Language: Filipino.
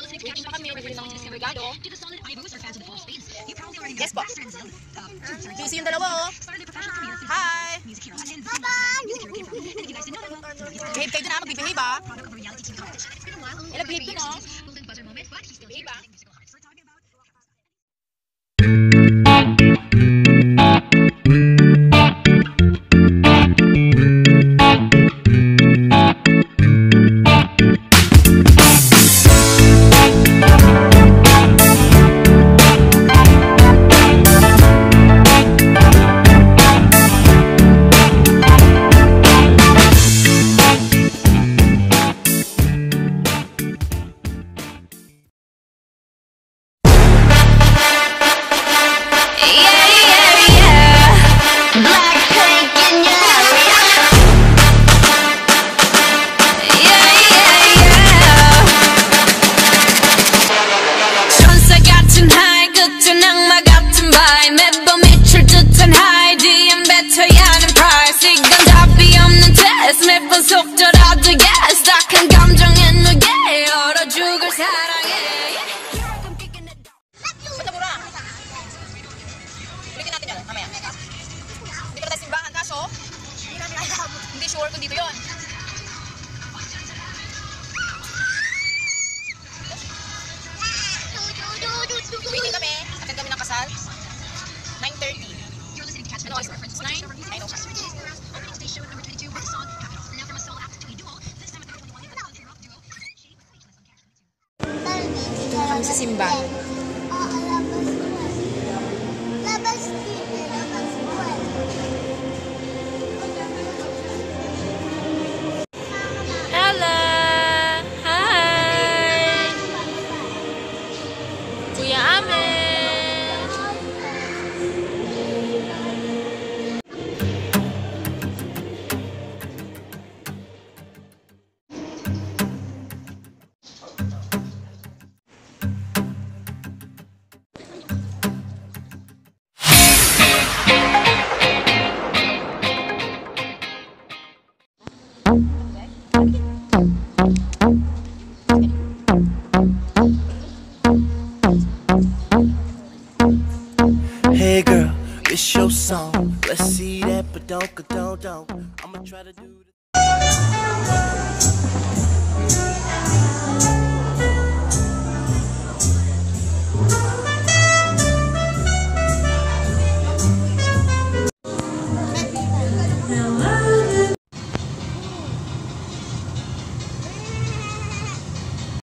Waiting pa kami, bibili ng regalo. Yes po. Busy yung dalawa oh. Hi! Bye-bye! Behave kayo na, mag-behave ah. Ilang behave ko no? Behave ah. Hindi sure kung dito yun. Waiting kami. Akan kami ng kasal. 9:30. Ano oras? 9? 9:00. Kami sa simbahan. Labas dito. Labas buwan. Hello! Hi! Kuya Amen! Hey girl, it's your song. Let's see that, but don't. I'ma try to do this.